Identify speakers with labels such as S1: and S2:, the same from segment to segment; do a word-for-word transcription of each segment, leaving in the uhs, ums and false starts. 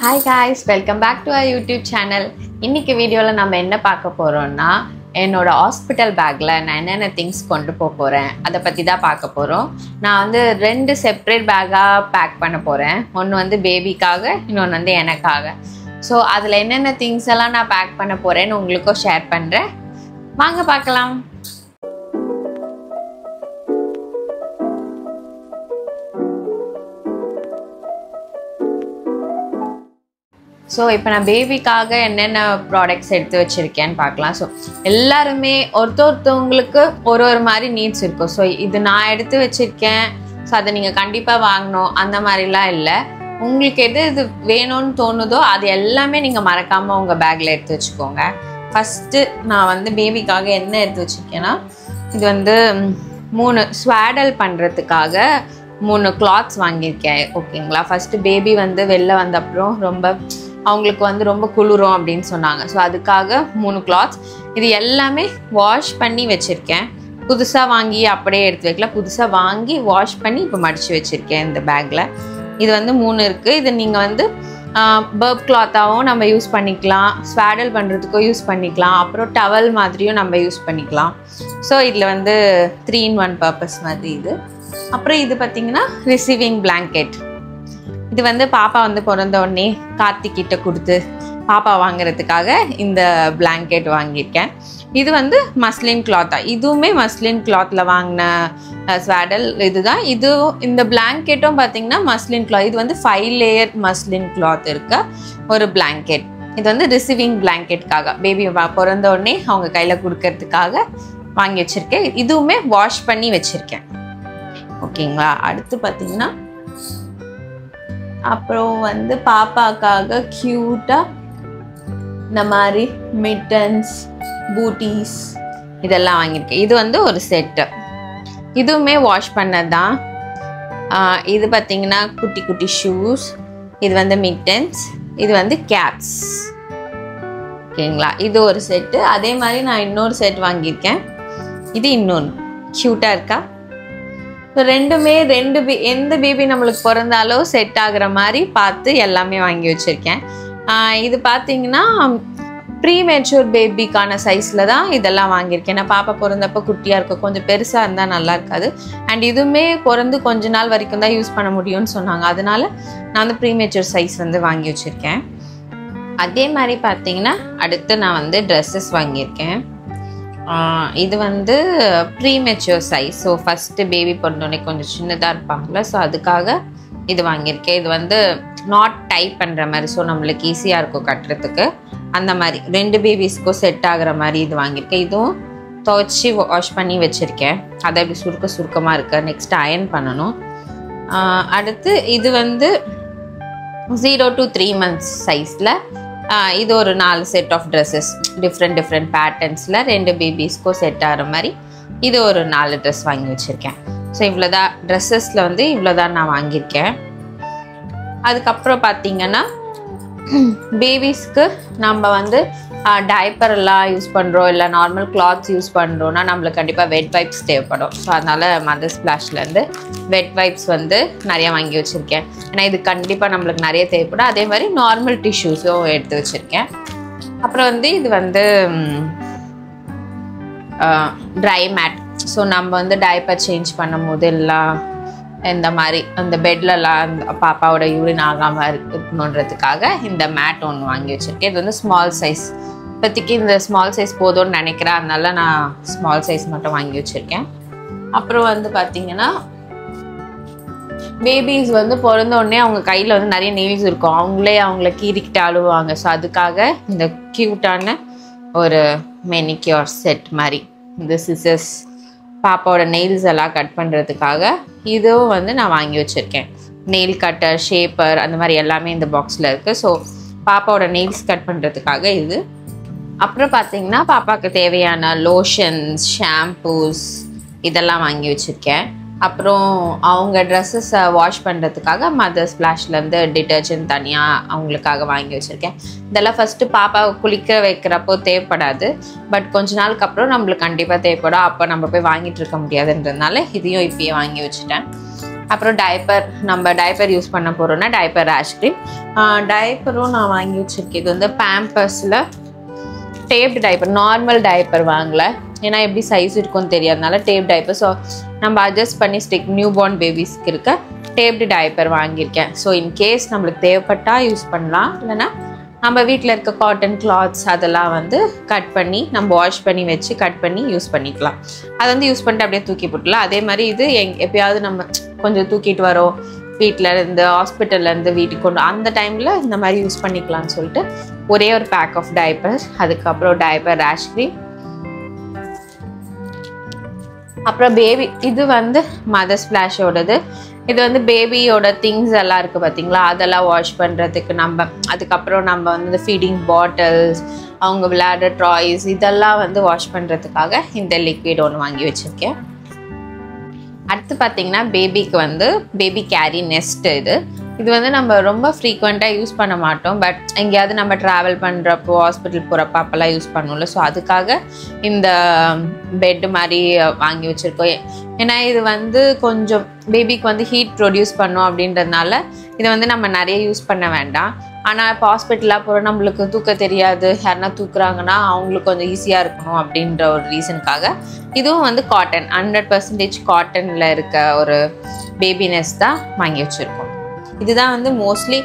S1: Hi guys, welcome back to our YouTube channel. இன்னைக்கு வீடியோல நம்ம என்ன பார்க்க போறோம்னா என்னோட ஹாஸ்பிடல் பேக்ல நான் என்னென்ன திங்ஸ் கொண்டு போக போறேன் அத பத்தி தான் பார்க்க போறோம். நான் வந்து ரெண்டு செப்பரேட் பேக்கா பேக் பண்ண போறேன். ஒன்னு வந்து பேபிக்காக, இன்னொன்னு வந்து எனக்காக. சோ அதுல என்னென்ன திங்ஸ் எல்லாம் நான் பேக் பண்ண போறேன்னு உங்களுக்கு ஷேர் பண்றேன். வாங்க பார்க்கலாம். So இப்போ நான் பேபிக்காக என்னென்ன ப்ராடக்ட்ஸ் எடுத்து வச்சிருக்கேன்னு பார்க்கலாம். ஸோ எல்லாருமே ஒருத்தொருத்தவங்களுக்கு ஒரு ஒரு மாதிரி நீட்ஸ் இருக்கும். ஸோ இது நான் எடுத்து வச்சிருக்கேன், ஸோ அதை நீங்கள் கண்டிப்பாக வாங்கணும் அந்த மாதிரிலாம் இல்லை. உங்களுக்கு எது இது வேணும்னு தோணுதோ அது எல்லாமே நீங்கள் மறக்காமல் உங்கள் பேக்கில் எடுத்து வச்சுக்கோங்க. ஃபஸ்ட்டு நான் வந்து பேபிக்காக என்ன எடுத்து வச்சுருக்கேன்னா, இது வந்து மூணு ஸ்வாடல் பண்ணுறதுக்காக மூணு கிளாத்ஸ் வாங்கியிருக்கேன். ஓகேங்களா, ஃபஸ்ட்டு பேபி வந்து வெளில வந்த அப்புறம் ரொம்ப அவங்களுக்கு வந்து ரொம்ப குளிரும் அப்படின்னு சொன்னாங்க. ஸோ அதுக்காக மூணு கிளாத்ஸ், இது எல்லாமே வாஷ் பண்ணி வச்சுருக்கேன். புதுசாக வாங்கி அப்படியே எடுத்து வைக்கல, புதுசாக வாங்கி வாஷ் பண்ணி இப்போ மடித்து வச்சுருக்கேன் இந்த பேக்கில். இது வந்து மூணு இருக்குது. இது நீங்கள் வந்து பர்ப் கிளாத்தாகவும் நம்ம யூஸ் பண்ணிக்கலாம், ஸ்வாடல் பண்ணுறதுக்கும் யூஸ் பண்ணிக்கலாம், அப்புறம் டவல் மாதிரியும் நம்ம யூஸ் பண்ணிக்கலாம். ஸோ இதில் வந்து த்ரீ இன் ஒன் பர்பஸ் மாதிரி இது. அப்புறம் இது பார்த்திங்கன்னா ரிசீவிங் பிளாங்கெட். இது வந்து பாப்பா வந்து பிறந்த உடனே கார்த்திக்கிட்ட கொடுத்து பாப்பா வாங்குறதுக்காக இந்த பிளாங்கெட் வாங்கியிருக்கேன். இது வந்து மஸ்லின் கிளாத்தா, இதுவுமே மஸ்லின் கிளாத்தில் வாங்கின ஸ்வாடல் இதுதான். இது இந்த பிளாங்கெட்டும் பார்த்தீங்கன்னா மஸ்லின் கிளாத். இது வந்து ஃபைவ் லேயர் மஸ்லின் கிளாத் இருக்க ஒரு பிளாங்கெட். இது வந்து ரிசீவிங் பிளாங்கெட்காக பேபி பிறந்த உடனே அவங்க கையில் கொடுக்கறதுக்காக வாங்கி வச்சுருக்கேன். இதுவுமே வாஷ் பண்ணி வச்சுருக்கேன். ஓகேங்களா, அடுத்து பார்த்தீங்கன்னா அப்புறம் வந்து பாப்பாக்காக க்யூட்டாக இந்த மாதிரி மிட்டன்ஸ், பூட்டிஸ் இதெல்லாம் வாங்கியிருக்கேன். இது வந்து ஒரு செட்டு, இதுவுமே வாஷ் பண்ணது தான். இது பார்த்தீங்கன்னா குட்டி குட்டி ஷூஸ், இது வந்து மிட்டன்ஸ், இது வந்து கேப்ஸ். ஓகேங்களா, இது ஒரு செட்டு. அதே மாதிரி நான் இன்னொரு செட் வாங்கியிருக்கேன். இது இன்னொன்று க்யூட்டாக இருக்கா. ஸோ ரெண்டுமே ரெண்டு பே எந்த பேபி நம்மளுக்கு பிறந்தாலும் செட் ஆகுற மாதிரி பார்த்து எல்லாமே வாங்கி வச்சுருக்கேன். இது பார்த்தீங்கன்னா ப்ரீ மெச்சூர் பேபிக்கான சைஸில் தான் இதெல்லாம் வாங்கியிருக்கேன். நான் பாப்பா பிறந்தப்போ குட்டியாக இருக்கும், கொஞ்சம் பெருசாக இருந்தால் நல்லா இருக்காது. அண்ட் இதுவுமே பிறந்து கொஞ்ச நாள் வரைக்கும் தான் யூஸ் பண்ண முடியும்னு சொன்னாங்க. அதனால நான் வந்து ப்ரீ மெச்சூர் சைஸ் வந்து வாங்கி வச்சுருக்கேன். அதே மாதிரி பார்த்தீங்கன்னா அடுத்து நான் வந்து ட்ரெஸ்ஸஸ் வாங்கியிருக்கேன். இது வந்து premature size. So first baby பிறந்தோடனே கொஞ்சம் சின்னதாக இருப்பாங்களே, ஸோ அதுக்காக இது வாங்கியிருக்கேன். இது வந்து நாட் டைப் பண்ணுற மாதிரி, ஸோ நம்மளுக்கு ஈஸியாக இருக்கும் கட்டுறதுக்கு. அந்த மாதிரி ரெண்டு பேபிஸ்க்கும் செட் ஆகிற மாதிரி இது வாங்கியிருக்கேன். இதுவும் துவைச்சி வாஷ் பண்ணி வச்சுருக்கேன். அதை இப்படி சுருக்க சுருக்கமாக இருக்குது, நெக்ஸ்ட் அயர்ன் பண்ணணும். அடுத்து இது வந்து ஜீரோ டு த்ரீ மந்த்ஸ் சைஸில் இது ஒரு நாலு set of dresses, different different பேட்டர்ன்ஸில் ரெண்டு பேபிஸ்க்கும் செட் ஆகிற மாதிரி இது ஒரு நாலு ட்ரெஸ் வாங்கி வச்சுருக்கேன். ஸோ இவ்வளோதான் ட்ரெஸ்ஸஸில் வந்து இவ்வளோதான் நான் வாங்கியிருக்கேன். அதுக்கப்புறம் பார்த்திங்கன்னா பேபிஸ்க்கு நம்ம வந்து டைப்பரெல்லாம் யூஸ் பண்ணுறோம், இல்லை நார்மல் கிளாத்ஸ் யூஸ் பண்ணுறோன்னா நம்மளுக்கு கண்டிப்பாக வெட் வைப்ஸ் தேவைப்படும். ஸோ அதனால் மதர் ஸ்பிளாஷ்லேருந்து வெட் வைப்ஸ் வந்து நிறையா வாங்கி வச்சுருக்கேன். ஏன்னா இது கண்டிப்பாக நம்மளுக்கு நிறைய தேவைப்படும். அதே மாதிரி நார்மல் டிஷ்யூஸும் எடுத்து வச்சுருக்கேன். அப்புறம் வந்து இது வந்து ட்ரை மேட். ஸோ நம்ம வந்து டைப்பர் சேஞ்ச் பண்ணும் போது எல்லாம் இந்த மாதிரி அந்த பெட்லலாம் அந்த பாப்பாவோட யூரின் ஆகாமல் இருக்கணுன்றதுக்காக இந்த மேட் ஒன்று வாங்கி வச்சுருக்கேன். இது வந்து ஸ்மால் சைஸ், இப்போதைக்கு இந்த ஸ்மால் சைஸ் போதும்னு நினைக்கிறேன், அதனால நான் ஸ்மால் சைஸ் மட்டும் வாங்கி வச்சுருக்கேன். அப்புறம் வந்து பார்த்திங்கன்னா பேபிஸ் வந்து பிறந்த உடனே அவங்க கையில் வந்து நிறைய நெயில்ஸ் இருக்கும், அவங்களே அவங்கள கீறிக்கிட்டு அழுவாங்க. ஸோ அதுக்காக இந்த க்யூட்டான ஒரு மெனிக்யூர் செட் மாதிரி, இந்த சிசர்ஸ் பாப்பாவோட நெயில்ஸ் எல்லாம் கட் பண்ணுறதுக்காக இதுவும் வந்து நான் வாங்கி வச்சுருக்கேன். நெயில் கட்டர், ஷேப்பர் அந்த மாதிரி எல்லாமே இந்த பாக்ஸில் இருக்குது. ஸோ பாப்பாவோட நெயில்ஸ் கட் பண்ணுறதுக்காக இது. அப்புறம் பார்த்திங்கன்னா பாப்பாவுக்கு தேவையான லோஷன்ஸ், ஷாம்பூஸ் இதெல்லாம் வாங்கி வச்சுருக்கேன். அப்புறம் அவங்க ட்ரெஸ்ஸஸை வாஷ் பண்ணுறதுக்காக மதர் ஸ்பிளாஷ்லேருந்து டிட்டர்ஜென்ட் தனியாக அவங்களுக்காக வாங்கி வச்சுருக்கேன். இதெல்லாம் ஃபஸ்ட்டு பாப்பாவை குளிக்க வைக்கிறப்போ தேவைப்படாது, பட் கொஞ்ச நாளுக்கு அப்புறம் நம்மளுக்கு கண்டிப்பாக தேவைப்படும். அப்போ நம்ம போய் வாங்கிட்டு இருக்க முடியாதுன்றதுனால இதையும் இப்பயே வாங்கி வச்சுட்டேன். அப்புறம் டைப்பர், நம்ம டைப்பர் யூஸ் பண்ண போகிறோம்னா டைப்பர் ரேஷ் க்ரீம். டைப்பரும் நான் வாங்கி வச்சுருக்கேன். இது வந்து பேம்பர்ஸில் டேப்டு டைப்பர், நார்மல் டைப்பர் வாங்கலை, ஏன்னா எப்படி சைஸ் இருக்கும்னு தெரியாதனால டேப் டைப்பர். ஸோ நம்ம அட்ஜஸ்ட் பண்ணி ஸ்டிக் நியூ பார்ன் பேபிஸ்க்கு இருக்க டேப்டு டைப்பர் வாங்கியிருக்கேன். ஸோ இன்கேஸ் நம்மளுக்கு தேவைப்பட்டால் யூஸ் பண்ணலாம், இல்லைன்னா நம்ம வீட்டில் இருக்க காட்டன் கிளாத்ஸ் அதெல்லாம் வந்து கட் பண்ணி நம்ம வாஷ் பண்ணி வச்சு கட் பண்ணி யூஸ் பண்ணிக்கலாம். அதை வந்து யூஸ் பண்ணிட்டு அப்படியே தூக்கி போட்டுலாம். அதே மாதிரி இது எங் எப்பயாவது நம்ம கொஞ்சம் தூக்கிட்டு வரோம் வீட்டில் இருந்து ஹாஸ்பிட்டல்லேருந்து வீட்டுக்கு கொண்டு, அந்த டைமில் இந்த மாதிரி யூஸ் பண்ணிக்கலாம்னு சொல்லிட்டு ஒரே ஒரு பேக் ஆஃப் டைப்பர், அதுக்கப்புறம் டைப்பர் ரேஷ் க்ரீம், அப்புறம் பேபி இது வந்து மதர்ஸ் ஸ்ப்ளாஷோடது. இது வந்து பேபியோட திங்ஸ் எல்லாம் இருக்குது பார்த்தீங்களா, அதெல்லாம் வாஷ் பண்ணுறதுக்கு நம்ம, அதுக்கப்புறம் நம்ம வந்து ஃபீடிங் பாட்டில்ஸ், அவங்க விளையாடுற டாய்ஸ் இதெல்லாம் வந்து வாஷ் பண்ணுறதுக்காக இந்த லிக்விட் ஒன்று வாங்கி வச்சுருக்கேன். அடுத்து பார்த்தீங்கன்னா பேபிக்கு வந்து பேபி கேரி நெஸ்ட். இது இது வந்து நம்ம ரொம்ப ஃப்ரீக்வெண்ட்டாக யூஸ் பண்ண மாட்டோம், பட் எங்கேயாவது நம்ம ட்ராவல் பண்ணுறப்போ ஹாஸ்பிட்டல் போகிறப்போ அப்போல்லாம் யூஸ் பண்ணுவோம்ல. ஸோ அதுக்காக இந்த பெட்டு மாதிரி வாங்கி வச்சுருக்கோம். ஏன்னா இது வந்து கொஞ்சம் பேபிக்கு வந்து ஹீட் ப்ரொடியூஸ் பண்ணோம் அப்படின்றதுனால இதை வந்து நம்ம நிறைய யூஸ் பண்ண வேண்டாம். ஆனால் இப்போ ஹாஸ்பிட்டலாக போகிறோம், நம்மளுக்கு தூக்க தெரியாது, யாருன்னா தூக்குறாங்கன்னா அவங்களுக்கு கொஞ்சம் ஈஸியாக இருக்கணும் அப்படின்ற ஒரு ரீசனுக்காக இதுவும் வந்து காட்டன், ஹண்ட்ரட் பர்சன்டேஜ் காட்டனில் இருக்க ஒரு பேபி நெஸ்ட் தான் வாங்கி வச்சுருக்கோம். இதுதான் வந்து மோஸ்ட்லி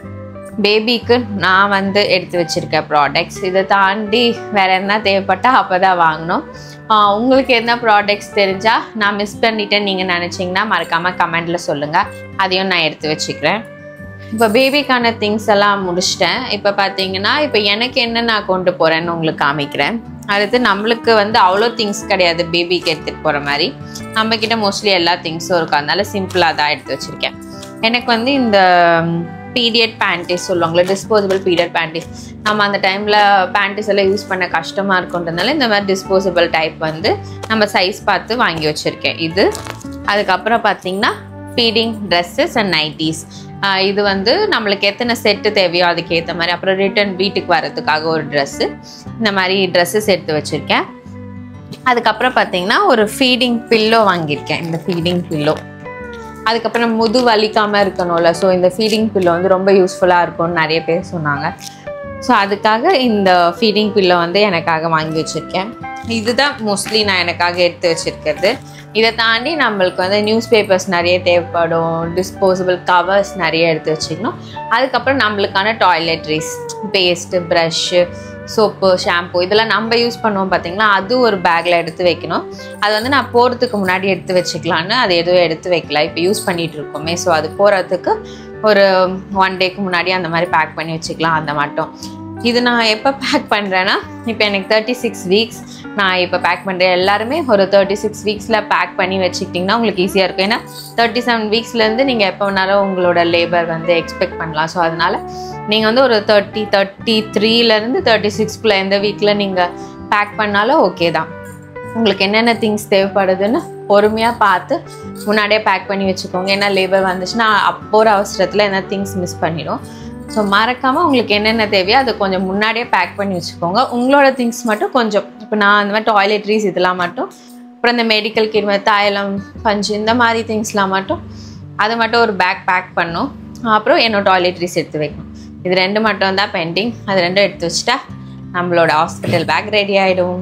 S1: பேபிக்கு நான் வந்து எடுத்து வச்சுருக்க ப்ராடக்ட்ஸ். இதை தாண்டி வேறு என்ன தேவைப்பட்டால் அப்போ தான் வாங்கினோம். உங்களுக்கு என்ன ப்ராடக்ட்ஸ் தெரிஞ்சால் நான் மிஸ் பண்ணிட்டேன்னு நீங்கள் நினச்சிங்கன்னா மறக்காமல் கமெண்டில் சொல்லுங்கள், அதையும் நான் எடுத்து வச்சுக்கிறேன். இப்போ பேபிக்கான திங்ஸ் எல்லாம் முடிச்சிட்டேன். இப்போ பார்த்தீங்கன்னா இப்போ எனக்கு என்ன நான் கொண்டு போகிறேன்னு உங்களுக்கு காமிக்கிறேன். அடுத்து நம்மளுக்கு வந்து அவ்வளோ திங்ஸ் கிடையாது பேபிக்கு எடுத்துகிட்டு போகிற மாதிரி, நம்மக்கிட்ட மோஸ்ட்லி எல்லா திங்ஸும் இருக்கும், அதனால சிம்பிளாக தான் எடுத்து வச்சுருக்கேன். எனக்கு வந்து இந்த பீரியட் பேண்டிஸ் சொல்லுவாங்களே, டிஸ்போசபிள் பீரியட் பேண்டிஸ், நம்ம அந்த டைமில் பேண்டிஸ் எல்லாம் யூஸ் பண்ண கஷ்டமாக இருக்குன்றதுனால இந்த மாதிரி டிஸ்போசபிள் டைப் வந்து நம்ம சைஸ் பார்த்து வாங்கி வச்சுருக்கேன். இது அதுக்கப்புறம் பார்த்திங்கன்னா ஃபீடிங் ட்ரெஸ்ஸஸ் அண்ட் நைட்டிஸ். இது வந்து நம்மளுக்கு எத்தனை செட்டு தேவையோ அதுக்கு ஏற்ற மாதிரி, அப்புறம் ரிட்டன் வீட்டுக்கு வர்றதுக்காக ஒரு ட்ரெஸ்ஸு, இந்த மாதிரி ட்ரெஸ்ஸஸ் எடுத்து வச்சுருக்கேன். அதுக்கப்புறம் பார்த்திங்கன்னா ஒரு ஃபீடிங் பில்லோ வாங்கியிருக்கேன், இந்த ஃபீடிங் பில்லோ. அதுக்கப்புறம் முது வலிக்காமல் இருக்கணும்ல, ஸோ இந்த ஃபீடிங் பில்லோ வந்து ரொம்ப யூஸ்ஃபுல்லாக இருக்கும்னு நிறைய பேர் சொன்னாங்க. ஸோ அதுக்காக இந்த ஃபீடிங் பில்லோ வந்து எனக்காக வாங்கி வச்சுருக்கேன். இதுதான் மோஸ்ட்லி நான் எனக்காக எடுத்து வச்சுருக்கிறது. இதை தாண்டி நம்மளுக்கு வந்து நியூஸ் பேப்பர்ஸ் நிறைய தேவைப்படும், டிஸ்போசபிள் கவர்ஸ் நிறைய எடுத்து வச்சுக்கணும். அதுக்கப்புறம் நம்மளுக்கான toiletries, paste, brush, soap, shampoo இதெல்லாம் நம்ம யூஸ் பண்ணுவோம் பார்த்தீங்களா, அது ஒரு பேக்கில் எடுத்து வைக்கணும். அது வந்து நான் போகிறதுக்கு முன்னாடி எடுத்து வச்சுக்கலான்னு அது எதுவும் எடுத்து வைக்கல, இப்போ யூஸ் பண்ணிகிட்டு இருக்கோமே. ஸோ அது போகிறதுக்கு ஒரு ஒன் டேக்கு முன்னாடி அந்த மாதிரி பேக் பண்ணி வச்சுக்கலாம். அந்த மட்டும் இது நான் எப்போ பேக் பண்ணுறேன்னா, இப்போ எனக்கு தேர்ட்டி சிக்ஸ் வீக்ஸ் நான் இப்போ பேக் பண்ணுறேன். எல்லாருமே ஒரு தேர்ட்டி சிக்ஸ் வீக்ஸில் பேக் பண்ணி வச்சுக்கிட்டிங்கன்னா உங்களுக்கு ஈஸியாக இருக்கும். ஏன்னா தேர்ட்டி செவன் வீக்ஸ்லேருந்து நீங்கள் எப்போ வேணாலும் உங்களோட லேபர் வந்து எக்ஸ்பெக்ட் பண்ணலாம். ஸோ அதனால் நீங்கள் வந்து ஒரு தேர்ட்டி தேர்ட்டி த்ரீலேருந்து தேர்ட்டி சிக்ஸ்க்குள்ளே எந்த வீக்கில் நீங்கள் பேக் பண்ணாலும் ஓகே தான். உங்களுக்கு என்னென்ன திங்ஸ் தேவைப்படுதுன்னு பொறுமையாக பார்த்து முன்னாடியே பேக் பண்ணி வச்சுக்கோங்க. ஏன்னா லேபர் வந்துச்சுன்னா அப்போ ஒரு அவசரத்தில் என்ன திங்ஸ் மிஸ் பண்ணிடும். ஸோ மறக்காமல் உங்களுக்கு என்னென்ன தேவையோ அதை கொஞ்சம் முன்னாடியே பேக் பண்ணி வச்சுக்கோங்க. உங்களோட திங்ஸ் மட்டும் கொஞ்சம், இப்போ நான் அந்த மாதிரி டாய்லெட்ரிஸ் இதெல்லாம் மட்டும், அப்புறம் இந்த மெடிக்கல் கிட், தைலம், பஞ்சு இந்த மாதிரி திங்ஸ்லாம் மட்டும் அதை மட்டும் ஒரு பேக் பேக் பண்ணும். அப்புறம் என்னோட டாய்லெட்ரிஸ் எடுத்து வைக்கணும். இது ரெண்டு மட்டும் தான் பெண்டிங். அது ரெண்டும் எடுத்து வச்சுட்டா நம்மளோட ஹாஸ்பிட்டல் பேக் ரெடி ஆகிடும்.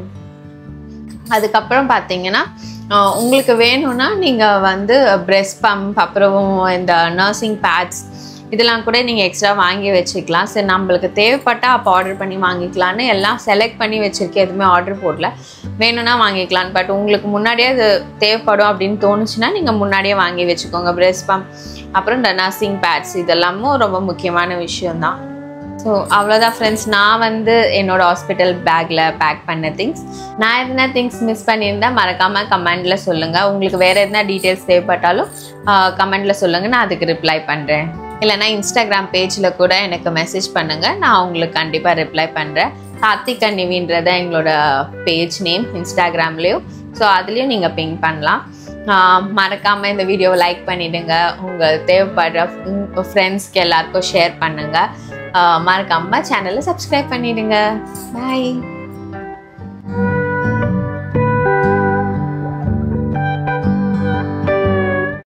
S1: அதுக்கப்புறம் பார்த்தீங்கன்னா உங்களுக்கு வேணும்னா நீங்கள் வந்து பிரெஸ்ட் பம்ப், அப்புறம் இந்த நர்சிங் பேட்ஸ் இதெல்லாம் கூட நீங்கள் எக்ஸ்ட்ரா வாங்கி வச்சுக்கலாம். சரி, நம்மளுக்கு தேவைப்பட்டால் அப்போ ஆர்டர் பண்ணி வாங்கிக்கலான்னு எல்லாம் செலக்ட் பண்ணி வச்சுருக்கேன். எதுவுமே ஆர்டர் போடல, வேணும்னா வாங்கிக்கலாம். பட் உங்களுக்கு முன்னாடியே அது தேவைப்படும் அப்படின்னு தோணுச்சுன்னா நீங்கள் முன்னாடியே வாங்கி வச்சுக்கோங்க. பிரெஸ்ட் பம்ப், அப்புறம் இந்த நர்சிங் பேட்ஸ் இதெல்லாமும் ரொம்ப முக்கியமான விஷயந்தான். ஸோ அவ்வளோதான் ஃப்ரெண்ட்ஸ், நான் வந்து என்னோடய ஹாஸ்பிட்டல் பேக்கில் பேக் பண்ண திங்ஸ். நான் எதுனா திங்ஸ் மிஸ் பண்ணியிருந்தால் மறக்காமல் கமெண்டில் சொல்லுங்கள். உங்களுக்கு வேறு எதுனா டீட்டெயில்ஸ் தேவைப்பட்டாலும் கமெண்டில் சொல்லுங்கள், நான் அதுக்கு ரிப்ளை பண்ணுறேன். இல்லைனா இன்ஸ்டாகிராம் பேஜில் கூட எனக்கு மெசேஜ் பண்ணுங்கள், நான் உங்களுக்கு கண்டிப்பாக ரிப்ளை பண்ணுறேன். கார்த்திக் நிவின்றத எங்களோட பேஜ் நேம் இன்ஸ்டாகிராம்லேயும், ஸோ அதுலேயும் நீங்கள் பிங் பண்ணலாம். மறக்காமல் இந்த வீடியோவை லைக் பண்ணிவிடுங்க. உங்கள் தேவைப்படுற உங்கள் ஃப்ரெண்ட்ஸ்க்கு எல்லாருக்கும் ஷேர் பண்ணுங்கள். மறக்காமல் சேனலை சப்ஸ்கிரைப் பண்ணிவிடுங்க. பாய்.